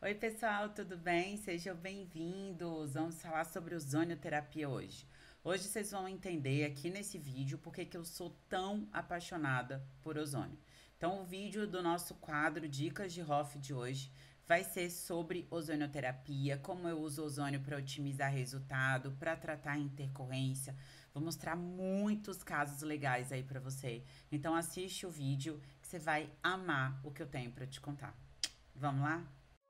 Oi, pessoal, tudo bem? Sejam bem-vindos. Vamos falar sobre ozonioterapia hoje. Hoje vocês vão entender aqui nesse vídeo por que eu sou tão apaixonada por ozônio. Então, o vídeo do nosso quadro Dicas de Hoff de hoje vai ser sobre ozonioterapia, como eu uso ozônio para otimizar resultado, para tratar intercorrência. Vou mostrar muitos casos legais aí para você. Então, assiste o vídeo que você vai amar o que eu tenho para te contar. Vamos lá?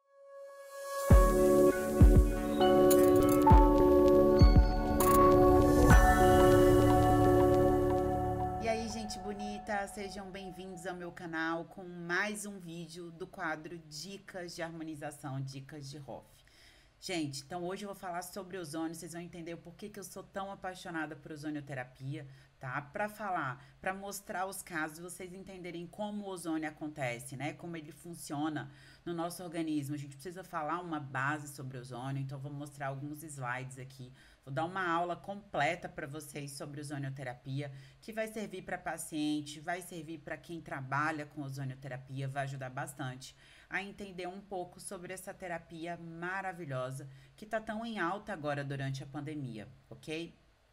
E aí, gente bonita, sejam bem-vindos ao meu canal com mais um vídeo do quadro Dicas de Harmonização, Dicas de Hoff. Gente, então hoje eu vou falar sobre ozônio, vocês vão entender o porquê que eu sou tão apaixonada por ozonioterapia, tá? Para falar, para mostrar os casos, vocês entenderem como o ozônio acontece, né? Como ele funciona no nosso organismo. A gente precisa falar uma base sobre ozônio, então eu vou mostrar alguns slides aqui. Vou dar uma aula completa para vocês sobre ozonioterapia, que vai servir para paciente, vai servir para quem trabalha com ozonioterapia, vai ajudar bastante a entender um pouco sobre essa terapia maravilhosa que tá tão em alta agora durante a pandemia, ok?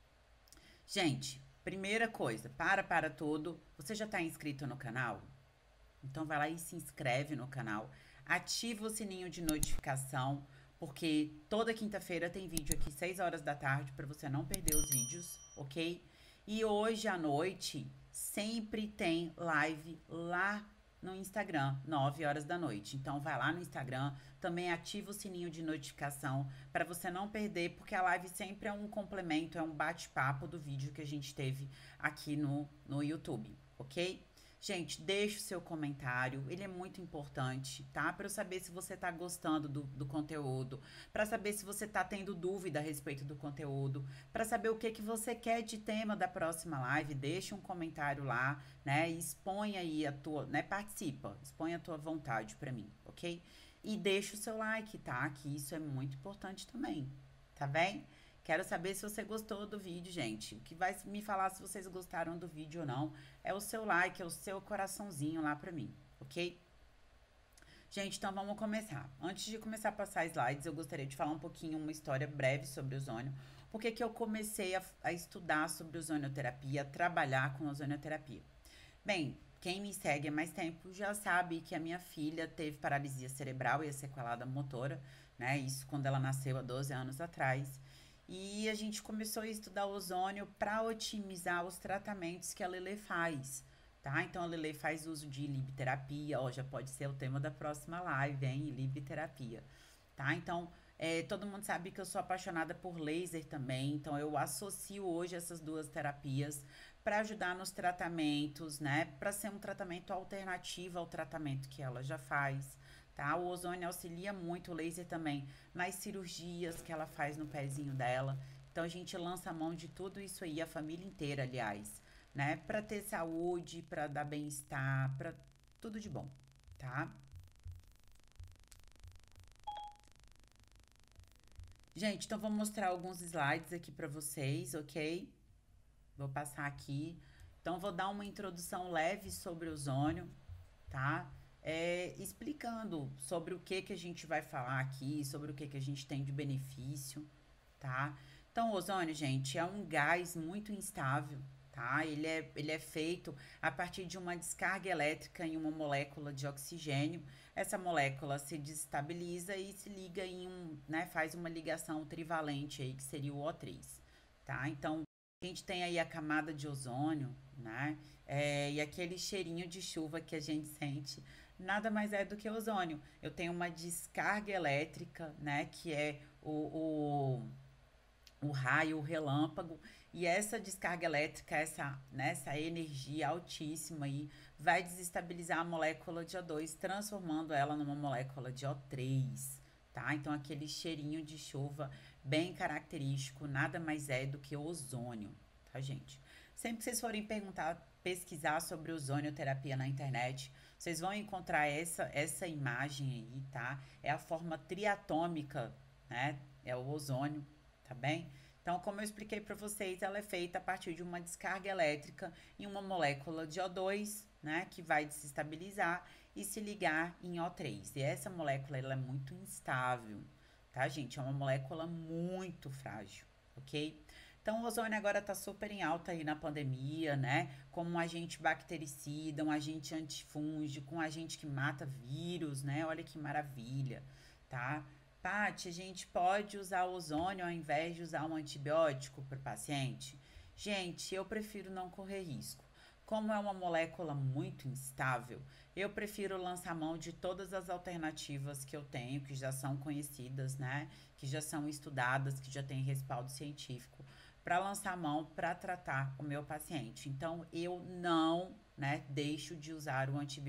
Gente, primeira coisa, para tudo. Você já tá inscrito no canal? Então vai lá e se inscreve no canal, ativa o sininho de notificação, porque toda quinta-feira tem vídeo aqui 6 horas da tarde para você não perder os vídeos, ok? E hoje à noite sempre tem live lá no Instagram, 9 horas da noite. Então vai lá no Instagram, também ativa o sininho de notificação para você não perder, porque a live sempre é um complemento, é um bate-papo do vídeo que a gente teve aqui no YouTube, ok? Gente, deixe o seu comentário, ele é muito importante, tá? Para eu saber se você tá gostando do conteúdo, para saber se você tá tendo dúvida a respeito do conteúdo, para saber o que que você quer de tema da próxima live, deixa um comentário lá, né? E expõe aí a tua, né? Participa, expõe a tua vontade para mim, ok? E deixa o seu like, tá? Que isso é muito importante também, tá bem? Quero saber se você gostou do vídeo, gente. O que vai me falar se vocês gostaram do vídeo ou não é o seu like, é o seu coraçãozinho lá pra mim, ok? Gente, então vamos começar. Antes de começar a passar slides, eu gostaria de falar um pouquinho, uma história breve sobre ozônio. Por que eu comecei a estudar sobre ozonioterapia, a trabalhar com ozonioterapia? Bem, quem me segue há mais tempo já sabe que a minha filha teve paralisia cerebral e a sequelada motora, né? Isso quando ela nasceu há 12 anos atrás. E a gente começou a estudar ozônio para otimizar os tratamentos que a Lele faz, tá? Então a Lele faz uso de libterapia, ó, já pode ser o tema da próxima live, hein? Libterapia, tá? Então, todo mundo sabe que eu sou apaixonada por laser também, então eu associo hoje essas duas terapias para ajudar nos tratamentos, né? Para ser um tratamento alternativo ao tratamento que ela já faz, tá? O ozônio auxilia muito, o laser também, nas cirurgias que ela faz no pezinho dela. Então a gente lança a mão de tudo isso aí, a família inteira, aliás, né? Para ter saúde, para dar bem-estar, para tudo de bom, tá? Gente, então vou mostrar alguns slides aqui para vocês, ok? Vou passar aqui. Então vou dar uma introdução leve sobre o ozônio, tá? Explicando sobre o que a gente vai falar aqui, sobre o que a gente tem de benefício, tá? Então, o ozônio, gente, é um gás muito instável, tá? Ele é feito a partir de uma descarga elétrica em uma molécula de oxigênio. Essa molécula se desestabiliza e se liga em né, faz uma ligação trivalente aí, que seria o O3, tá? Então, a gente tem aí a camada de ozônio, né? E aquele cheirinho de chuva que a gente sente, nada mais é do que ozônio. Eu tenho uma descarga elétrica, né? Que é o raio, o relâmpago, e essa descarga elétrica, essa energia altíssima aí, vai desestabilizar a molécula de O2, transformando ela numa molécula de O3, tá? Então, aquele cheirinho de chuva bem característico, nada mais é do que ozônio, tá, gente? Sempre que vocês forem pesquisar sobre ozonioterapia na internet, vocês vão encontrar essa imagem aí, tá? É a forma triatômica, né? É o ozônio, tá bem? Então, como eu expliquei para vocês, ela é feita a partir de uma descarga elétrica em uma molécula de O2, né, que vai desestabilizar e se ligar em O3. E essa molécula, ela é muito instável, tá, gente? É uma molécula muito frágil, ok? Então, o ozônio agora está super em alta aí na pandemia, né? Como um agente bactericida, um agente antifúngico, um agente que mata vírus, né? Olha que maravilha, tá? Paty, a gente pode usar o ozônio ao invés de usar um antibiótico para o paciente? Gente, eu prefiro não correr risco. Como é uma molécula muito instável, eu prefiro lançar mão de todas as alternativas que eu tenho, que já são conhecidas, né? Que já são estudadas, que já têm respaldo científico, para lançar mão para tratar o meu paciente. Então, eu não, né, deixo de usar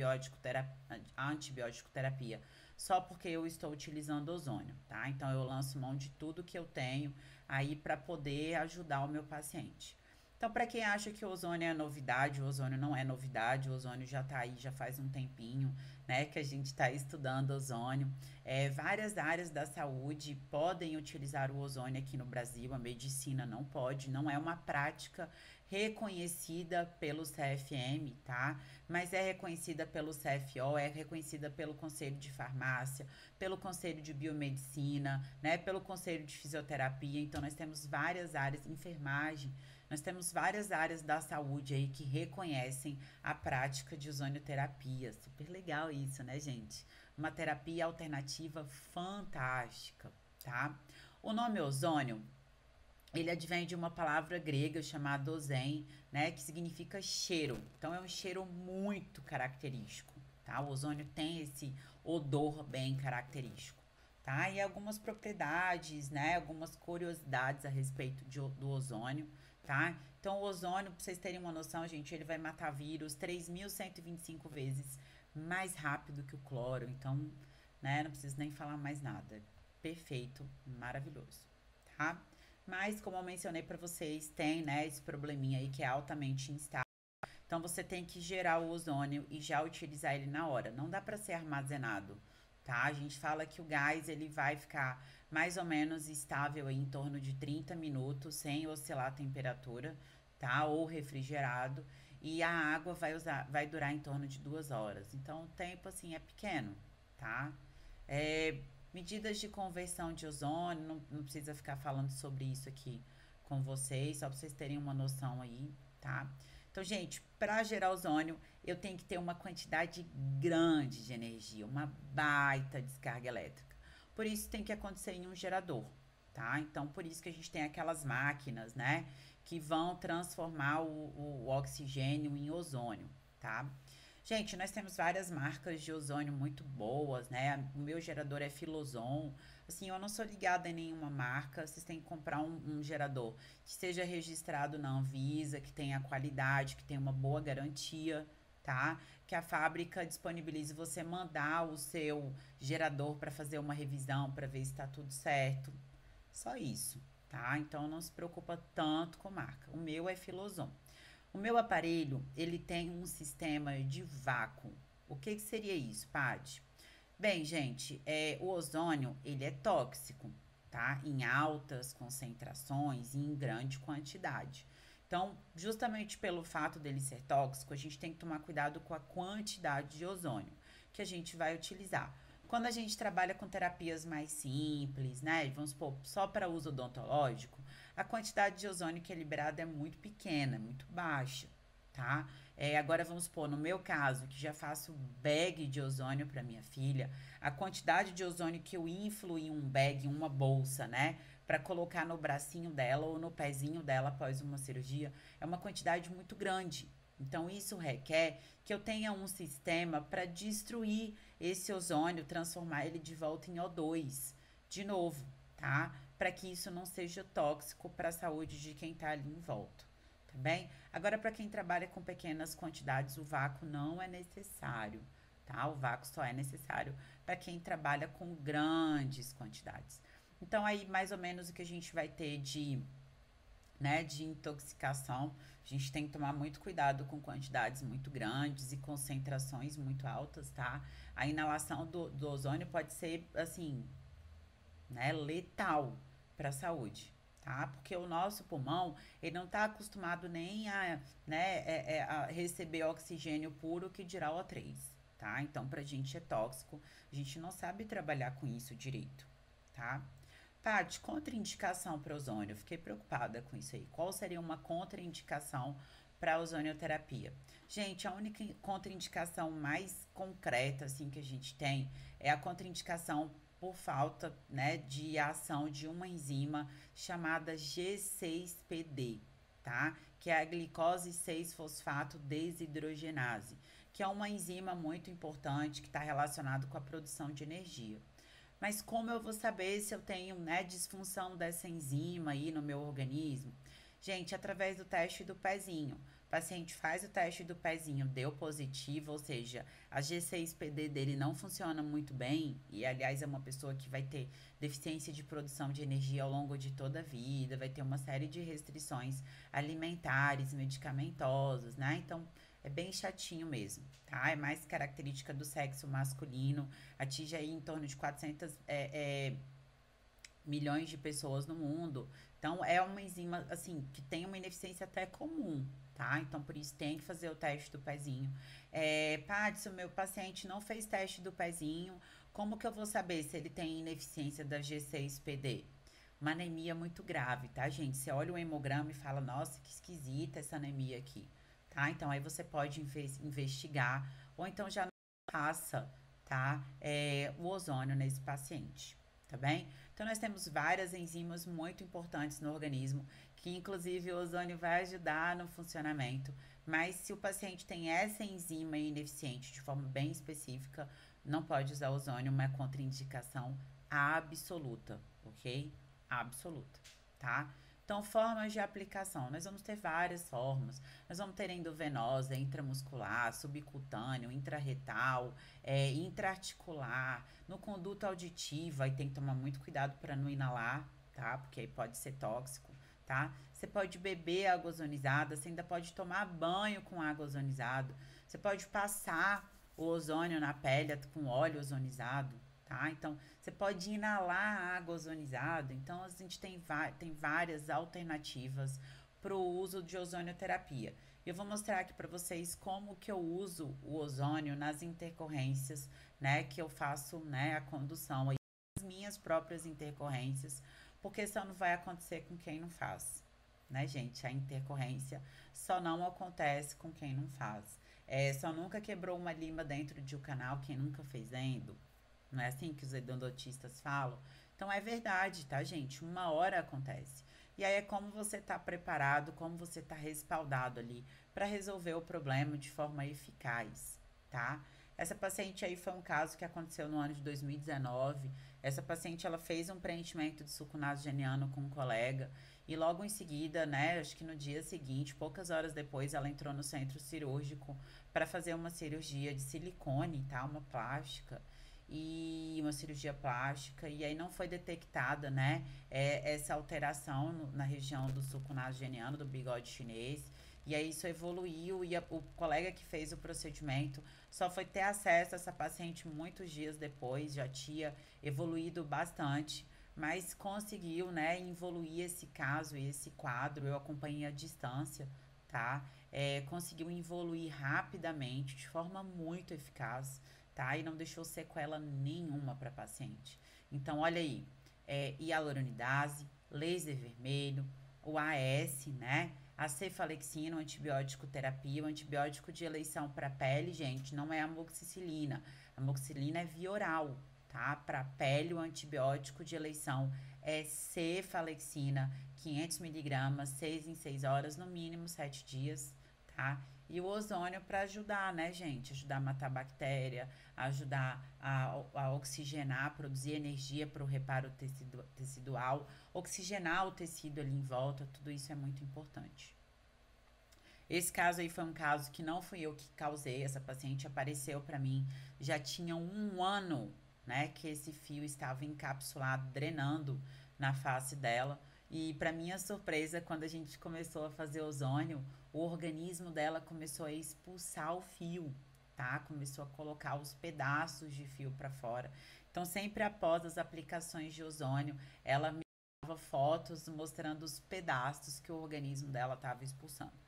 a antibiótico terapia só porque eu estou utilizando ozônio, tá? Então, eu lanço mão de tudo que eu tenho aí para poder ajudar o meu paciente. Então, para quem acha que o ozônio é novidade, o ozônio não é novidade, o ozônio já está aí, já faz um tempinho, né, que a gente está estudando ozônio. Várias áreas da saúde podem utilizar o ozônio aqui no Brasil, a medicina não pode, não é uma prática reconhecida pelo CFM, tá? Mas é reconhecida pelo CFO, é reconhecida pelo Conselho de Farmácia, pelo Conselho de Biomedicina, né, pelo Conselho de Fisioterapia. Então, nós temos várias áreas, enfermagem, nós temos várias áreas da saúde aí que reconhecem a prática de ozonioterapia. Super legal isso, né, gente? Uma terapia alternativa fantástica, tá? O nome ozônio, ele advém de uma palavra grega chamada ozen, né, que significa cheiro. Então é um cheiro muito característico, tá? O ozônio tem esse odor bem característico, tá? E algumas propriedades, né, algumas curiosidades a respeito do ozônio, tá? Então o ozônio, para vocês terem uma noção, gente, ele vai matar vírus 3.125 vezes mais rápido que o cloro. Então, né, não preciso nem falar mais nada. Perfeito, maravilhoso, tá? Mas, como eu mencionei para vocês, tem, né, esse probleminha aí que é altamente instável. Então, você tem que gerar o ozônio e já utilizar ele na hora. Não dá para ser armazenado, tá? A gente fala que o gás, ele vai ficar mais ou menos estável aí em torno de 30 minutos, sem oscilar a temperatura, tá? Ou refrigerado. E a água vai durar em torno de 2 horas. Então, o tempo, assim, é pequeno, tá? Medidas de conversão de ozônio, não precisa ficar falando sobre isso aqui com vocês, só para vocês terem uma noção aí, tá? Então, gente, para gerar ozônio, eu tenho que ter uma quantidade grande de energia, uma baita descarga elétrica. Por isso tem que acontecer em um gerador, tá? Então, por isso que a gente tem aquelas máquinas, né, que vão transformar o oxigênio em ozônio, tá? Gente, nós temos várias marcas de ozônio muito boas, né? O meu gerador é Filoson. Assim, eu não sou ligada em nenhuma marca. Vocês têm que comprar um gerador que seja registrado na Anvisa, que tenha qualidade, que tenha uma boa garantia, tá? Que a fábrica disponibilize você mandar o seu gerador para fazer uma revisão, para ver se está tudo certo. Só isso, tá? Então não se preocupa tanto com marca. O meu é Filoson. O meu aparelho, ele tem um sistema de vácuo. O que seria isso, Paty? Bem, gente, o ozônio, ele é tóxico, tá? Em altas concentrações e em grande quantidade. Então, justamente pelo fato dele ser tóxico, a gente tem que tomar cuidado com a quantidade de ozônio que a gente vai utilizar. Quando a gente trabalha com terapias mais simples, né? Vamos supor, só para uso odontológico, a quantidade de ozônio que é liberada é muito pequena, muito baixa, tá? Agora vamos supor, no meu caso, que já faço bag de ozônio para minha filha, a quantidade de ozônio que eu influo em um bag, em uma bolsa, né? Para colocar no bracinho dela ou no pezinho dela após uma cirurgia, é uma quantidade muito grande. Então, isso requer que eu tenha um sistema para destruir esse ozônio, transformar ele de volta em O2, de novo, tá? Para que isso não seja tóxico para a saúde de quem está ali em volta, tá bem? Agora, para quem trabalha com pequenas quantidades, o vácuo não é necessário, tá? O vácuo só é necessário para quem trabalha com grandes quantidades. Então, aí, mais ou menos o que a gente vai ter de, né, de intoxicação, a gente tem que tomar muito cuidado com quantidades muito grandes e concentrações muito altas, tá? A inalação do ozônio pode ser, assim, né, letal para a saúde, tá? Porque o nosso pulmão, ele não está acostumado nem a, né, a receber oxigênio puro, que dirá O3, tá? Então, pra gente é tóxico, a gente não sabe trabalhar com isso direito, tá? Paty, contraindicação para ozônio. Eu fiquei preocupada com isso aí. Qual seria uma contraindicação para ozonioterapia? Gente, a única contraindicação mais concreta assim que a gente tem é a contraindicação por falta, né, de ação de uma enzima chamada G6PD, tá? Que é a glicose 6-fosfato desidrogenase, que é uma enzima muito importante que está relacionado com a produção de energia. Mas como eu vou saber se eu tenho, né, disfunção dessa enzima aí no meu organismo? Gente, através do teste do pezinho. O paciente faz o teste do pezinho, deu positivo, ou seja, a G6PD dele não funciona muito bem, e aliás é uma pessoa que vai ter deficiência de produção de energia ao longo de toda a vida, vai ter uma série de restrições alimentares, medicamentosas, né? Então, é bem chatinho mesmo, tá? É mais característica do sexo masculino, atinge aí em torno de 400 milhões de pessoas no mundo. Então, é uma enzima, assim, que tem uma ineficiência até comum, tá? Então, por isso, tem que fazer o teste do pezinho. Paty, se o meu paciente não fez teste do pezinho, como que eu vou saber se ele tem ineficiência da G6PD? Uma anemia muito grave, tá, gente? Você olha o hemograma e fala, nossa, que esquisita essa anemia aqui, tá? Então, aí você pode investigar, ou então já passa, tá? O ozônio nesse paciente, tá bem? Então, nós temos várias enzimas muito importantes no organismo, que inclusive o ozônio vai ajudar no funcionamento, mas se o paciente tem essa enzima ineficiente de forma bem específica, não pode usar ozônio, uma contraindicação absoluta, ok? Absoluta, tá? Então, formas de aplicação. Nós vamos ter várias formas. Nós vamos ter endovenosa, intramuscular, subcutâneo, intrarretal, intraarticular, no conduto auditivo, aí tem que tomar muito cuidado para não inalar, tá? Porque aí pode ser tóxico, tá? Você pode beber água ozonizada, você ainda pode tomar banho com água ozonizada, você pode passar o ozônio na pele com óleo ozonizado, tá? Então, você pode inalar água ozonizada. Então, a gente tem várias alternativas para o uso de ozonioterapia. Eu vou mostrar aqui para vocês como que eu uso o ozônio nas intercorrências, né? Que eu faço, né, a condução aí, as minhas próprias intercorrências, porque isso não vai acontecer com quem não faz, né, gente? A intercorrência só não acontece com quem não faz. Só nunca quebrou uma lima dentro de um canal quem nunca fez endo. Não é assim que os endodontistas falam? Então é verdade, tá, gente? Uma hora acontece. E aí é como você tá preparado, como você tá respaldado ali para resolver o problema de forma eficaz, tá? Essa paciente aí foi um caso que aconteceu no ano de 2019. Essa paciente, ela fez um preenchimento de suco nasogeniano com um colega e logo em seguida, né, acho que no dia seguinte, poucas horas depois, ela entrou no centro cirúrgico para fazer uma cirurgia de silicone, tá? Uma plástica e uma cirurgia plástica, e aí não foi detectada, né, essa alteração na região do sulco nasogeniano, do bigode chinês, e aí isso evoluiu, e o colega que fez o procedimento só foi ter acesso a essa paciente muitos dias depois, já tinha evoluído bastante, mas conseguiu, né, evoluir esse caso e esse quadro, eu acompanhei à distância, tá? Conseguiu evoluir rapidamente, de forma muito eficaz, tá? E não deixou sequela nenhuma para paciente. Então, olha aí, hialuronidase, laser vermelho, o AS, né? A cefalexina, o antibiótico terapia, o antibiótico de eleição para pele, gente, não é amoxicilina. A amoxicilina é via oral, tá? Para pele, o antibiótico de eleição é cefalexina, 500 miligramas, 6 em 6 horas, no mínimo 7 dias, tá? E o ozônio para ajudar, né, gente? Ajudar a matar bactéria, ajudar a oxigenar, produzir energia para o reparo tecidual, oxigenar o tecido ali em volta, tudo isso é muito importante. Esse caso aí foi um caso que não fui eu que causei, essa paciente apareceu para mim, já tinha um ano, né, que esse fio estava encapsulado, drenando na face dela. E para minha surpresa, quando a gente começou a fazer ozônio, o organismo dela começou a expulsar o fio, tá? Começou a colocar os pedaços de fio para fora. Então, sempre após as aplicações de ozônio, ela me dava fotos mostrando os pedaços que o organismo dela estava expulsando.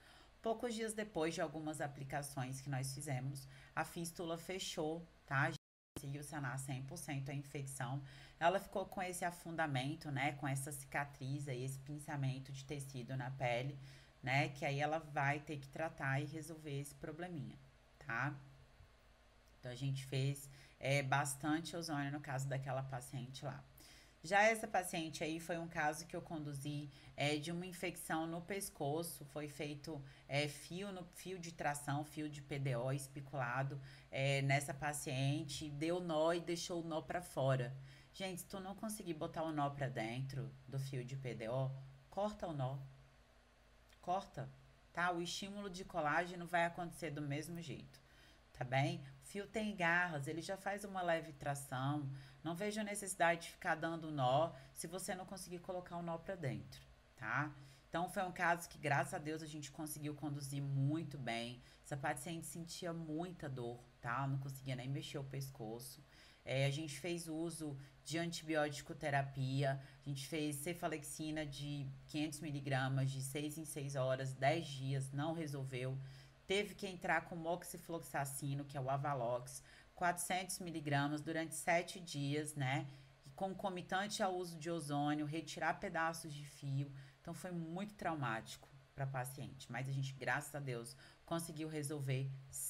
Poucos dias depois de algumas aplicações que nós fizemos, a fístula fechou, tá? A gente conseguiu sanar 100% a infecção. Ela ficou com esse afundamento, né? Com essa cicatriz aí, esse pinçamento de tecido na pele, né? Que aí ela vai ter que tratar e resolver esse probleminha, tá? Então, a gente fez bastante ozônio no caso daquela paciente lá. Já essa paciente aí foi um caso que eu conduzi de uma infecção no pescoço, foi feito fio de tração, fio de PDO espiculado nessa paciente, deu nó e deixou o nó para fora. Gente, se tu não conseguir botar o nó para dentro do fio de PDO, corta o nó, corta, tá? O estímulo de colágeno vai acontecer do mesmo jeito, tá bem? O fio tem garras, ele já faz uma leve tração. Não vejo a necessidade de ficar dando nó se você não conseguir colocar o nó para dentro, tá? Então foi um caso que, graças a Deus, a gente conseguiu conduzir muito bem. Essa paciente sentia muita dor, tá? Não conseguia nem mexer o pescoço. A gente fez uso de antibiótico terapia, a gente fez cefalexina de 500 miligramas de 6 em 6 horas, 10 dias, não resolveu. Teve que entrar com moxifloxacino, que é o Avalox, 400 miligramas durante 7 dias, né? E concomitante ao uso de ozônio, retirar pedaços de fio. Então, foi muito traumático para a paciente. Mas a gente, graças a Deus, conseguiu resolver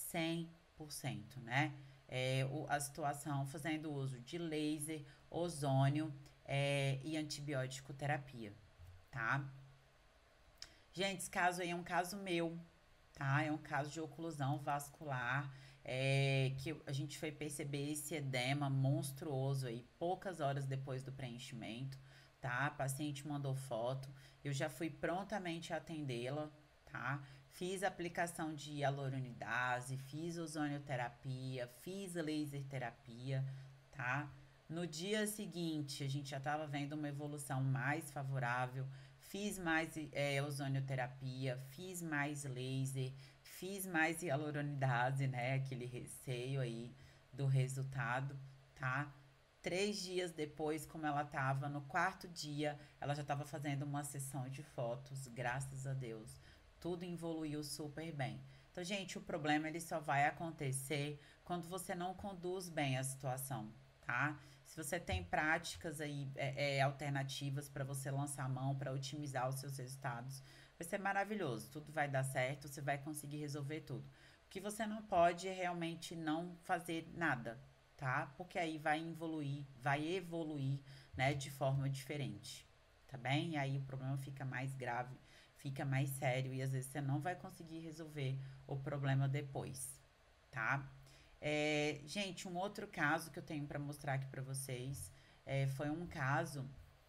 100%, né? A situação fazendo uso de laser, ozônio e antibiótico terapia, tá? Gente, esse caso aí é um caso meu, tá? É um caso de oclusão vascular, que a gente foi perceber esse edema monstruoso aí, poucas horas depois do preenchimento, tá? A paciente mandou foto, eu já fui prontamente atendê-la, tá? Fiz aplicação de hialuronidase, fiz ozonioterapia, fiz laser terapia, tá? No dia seguinte, a gente já estava vendo uma evolução mais favorável, fiz mais ozonioterapia, fiz mais laser, fiz mais hialuronidase, né? Aquele receio aí do resultado, tá? 3 dias depois, como ela tava no quarto dia, ela já estava fazendo uma sessão de fotos, graças a Deus. Tudo evoluiu super bem. Então, gente, o problema ele só vai acontecer quando você não conduz bem a situação, tá? Se você tem práticas aí alternativas para você lançar a mão, para otimizar os seus resultados, vai ser maravilhoso. Tudo vai dar certo, você vai conseguir resolver tudo. O que você não pode é realmente não fazer nada, tá? Porque aí vai evoluir, né, de forma diferente, tá bem? E aí o problema fica mais grave, fica mais sério e às vezes você não vai conseguir resolver o problema depois, tá? Gente, um outro caso que eu tenho para mostrar aqui para vocês foi um caso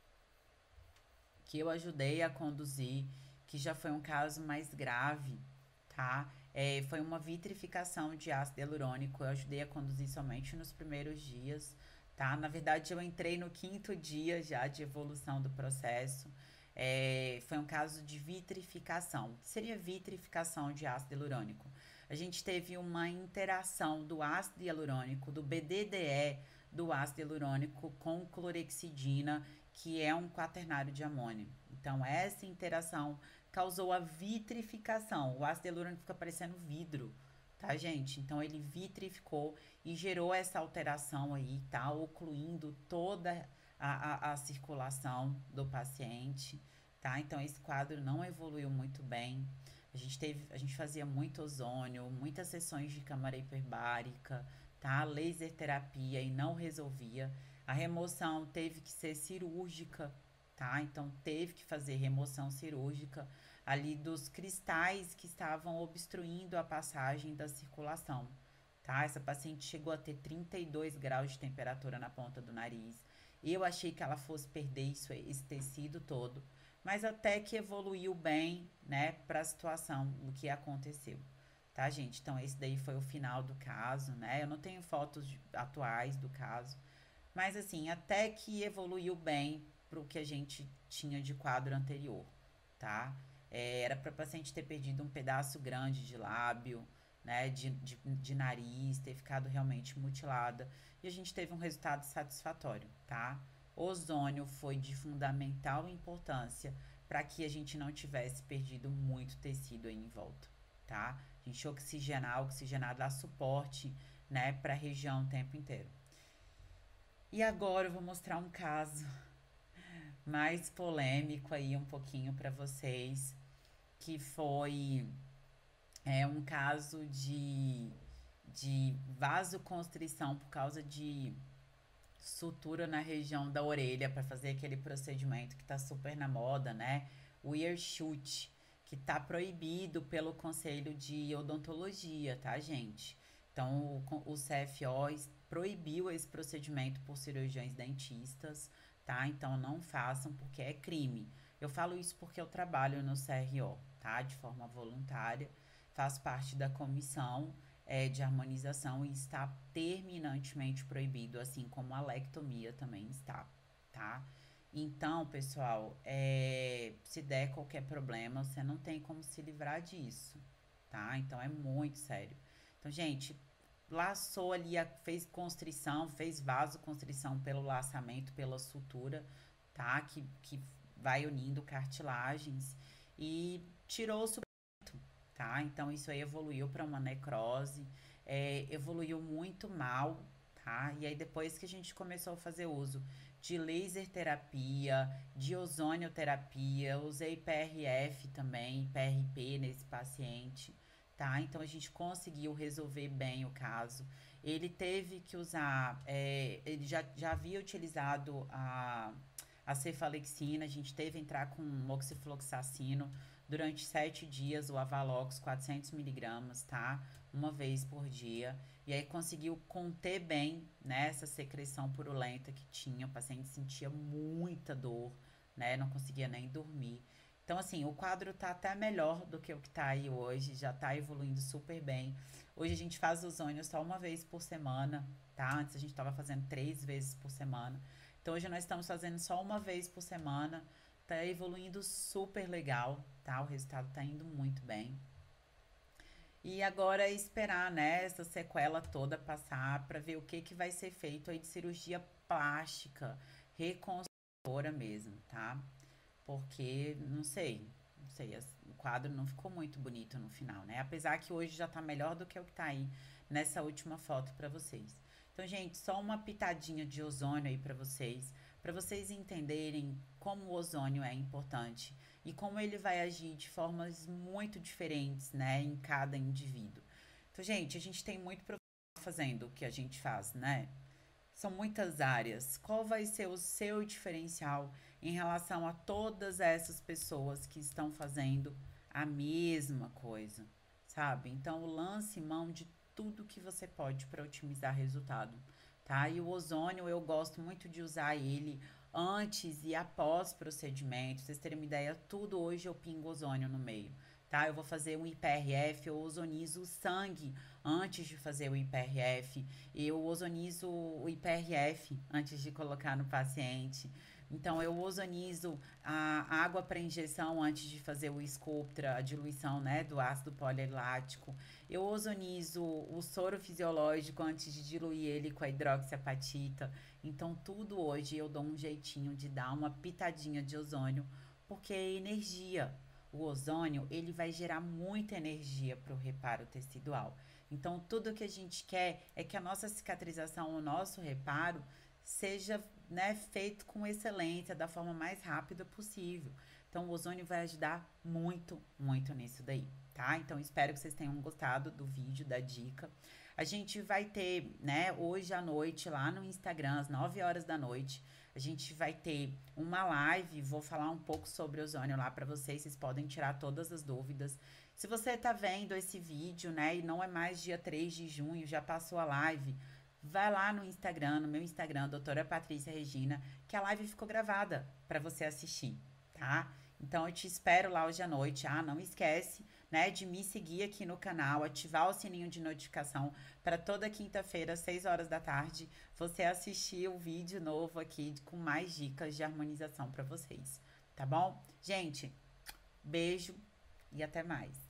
que eu ajudei a conduzir, que já foi um caso mais grave, tá? Foi uma vitrificação de ácido hialurônico, eu ajudei a conduzir somente nos primeiros dias, tá? Na verdade, eu entrei no 5º dia já de evolução do processo. Foi um caso de vitrificação. O que seria vitrificação de ácido hialurônico? A gente teve uma interação do ácido hialurônico, do BDDE, do ácido hialurônico com clorexidina, que é um quaternário de amônio. Então, essa interação causou a vitrificação. O ácido hialurônico fica parecendo vidro, tá, gente? Então, ele vitrificou e gerou essa alteração aí, tá? Ocluindo toda a circulação do paciente, tá? Então, esse quadro não evoluiu muito bem. A gente fazia muito ozônio, muitas sessões de câmara hiperbárica, tá? Laser terapia e não resolvia. A remoção teve que ser cirúrgica, tá? Então, teve que fazer remoção cirúrgica ali dos cristais que estavam obstruindo a passagem da circulação, tá? Essa paciente chegou a ter 32 graus de temperatura na ponta do nariz. Eu achei que ela fosse perder esse tecido todo, mas até que evoluiu bem, né, para a situação, o que aconteceu. Tá, gente? Então, esse daí foi o final do caso, né? Eu não tenho fotos atuais do caso, mas assim, até que evoluiu bem para o que a gente tinha de quadro anterior, tá? Era para a paciente ter perdido um pedaço grande de lábio, né, de nariz, ter ficado realmente mutilada. E a gente teve um resultado satisfatório, tá? O ozônio foi de fundamental importância para que a gente não tivesse perdido muito tecido aí em volta. tá? A gente oxigenar dá suporte, né, para a região o tempo inteiro. E agora eu vou mostrar um caso mais polêmico aí um pouquinho para vocês, que foi um caso de vasoconstrição por causa de sutura na região da orelha para fazer aquele procedimento que tá super na moda, né? O ear shoot, que tá proibido pelo Conselho de Odontologia, tá, gente? Então, o CFO proibiu esse procedimento por cirurgiões dentistas, tá? Então, não façam porque é crime. Eu falo isso porque eu trabalho no CRO, tá? De forma voluntária, faço parte da comissão de harmonização e está terminantemente proibido, assim como a lectomia também está, tá? Então, pessoal, se der qualquer problema, você não tem como se livrar disso, tá? Então é muito sério. Então, gente, laçou ali, fez constrição, fez vasoconstrição pelo laçamento, pela sutura, tá? Que vai unindo cartilagens e tirou o tá? Então isso aí evoluiu para uma necrose, evoluiu muito mal, tá? E aí depois que a gente começou a fazer uso de laser terapia, de ozonioterapia, usei PRF também, PRP nesse paciente, tá? Então a gente conseguiu resolver bem o caso. Ele teve que usar, ele já havia utilizado a cefalexina, a gente teve que entrar com moxifloxacino durante 7 dias, o Avalox 400 miligramas, tá? Uma vez por dia. E aí conseguiu conter bem, né, essa secreção purulenta que tinha. O paciente sentia muita dor, né? Não conseguia nem dormir. Então, assim, o quadro tá até melhor do que o que tá aí hoje, já tá evoluindo super bem. Hoje a gente faz ozônio só uma vez por semana, tá? Antes a gente tava fazendo 3 vezes por semana. Então hoje nós estamos fazendo só uma vez por semana. Tá evoluindo super legal, tá? O resultado tá indo muito bem. E agora é esperar, né, essa sequela toda passar para ver o que vai ser feito aí de cirurgia plástica, reconstrutora mesmo, tá? Porque, não sei, o quadro não ficou muito bonito no final, né? Apesar que hoje já tá melhor do que o que tá aí nessa última foto para vocês. Então, gente, só uma pitadinha de ozônio aí para vocês entenderem como o ozônio é importante e como ele vai agir de formas muito diferentes, né, em cada indivíduo. Então, gente, a gente tem muito profissional fazendo o que a gente faz, né? São muitas áreas. Qual vai ser o seu diferencial em relação a todas essas pessoas que estão fazendo a mesma coisa, sabe? Então, lance mão de tudo que você pode para otimizar resultado, tá? E o ozônio, eu gosto muito de usar ele antes e após procedimento. Pra vocês terem uma ideia, tudo hoje eu pingo ozônio no meio, tá? Eu vou fazer um IPRF, eu ozonizo o sangue antes de fazer o IPRF, eu ozonizo o IPRF antes de colocar no paciente. Então, eu ozonizo a água para injeção antes de fazer o Sculptra, a diluição, né, do ácido polilático. Eu ozonizo o soro fisiológico antes de diluir ele com a hidroxiapatita. Então, tudo hoje eu dou um jeitinho de dar uma pitadinha de ozônio, porque é energia. O ozônio, ele vai gerar muita energia para o reparo tecidual. Então, tudo que a gente quer é que a nossa cicatrização, o nosso reparo, seja, né, feito com excelência, da forma mais rápida possível. Então, o ozônio vai ajudar muito, muito nisso daí, tá? Então, espero que vocês tenham gostado do vídeo, da dica. A gente vai ter, né, hoje à noite, lá no Instagram, às 9 horas da noite, a gente vai ter uma live, vou falar um pouco sobre ozônio lá para vocês podem tirar todas as dúvidas. Se você tá vendo esse vídeo, né, e não é mais dia 3 de junho, já passou a live, vai lá no Instagram, no meu Instagram, doutora Patrícia Regina, que a live ficou gravada para você assistir, tá? Então eu te espero lá hoje à noite. Ah, não esquece, né, de me seguir aqui no canal, ativar o sininho de notificação para toda quinta-feira, às 6 horas da tarde, você assistir o vídeo novo aqui com mais dicas de harmonização para vocês, tá bom? Gente, beijo e até mais.